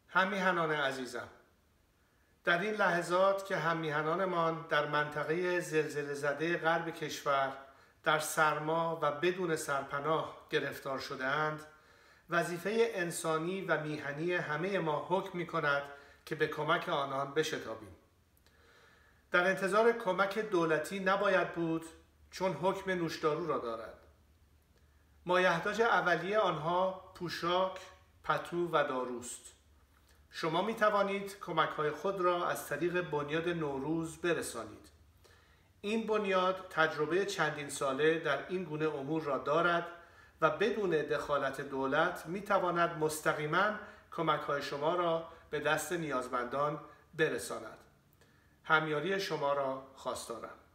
هم‌میهنان عزیزم، در این لحظات که هم‌میهنانمان در منطقه زلزله زده غرب کشور در سرما و بدون سرپناه گرفتار شده‌اند، وظیفه انسانی و میهنی همه ما حکم می‌کند که به کمک آنان بشتابیم. در انتظار کمک دولتی نباید بود، چون حکم نوشدارو را دارد. مایحتاج اولیه آنها پوشاک، پتو و داروست. شما می توانید کمک‌های خود را از طریق بنیاد نوروز برسانید. این بنیاد تجربه چندین ساله در این گونه امور را دارد و بدون دخالت دولت می تواند مستقیما کمک‌های شما را به دست نیازمندان برساند. همیاری شما را خواستارم.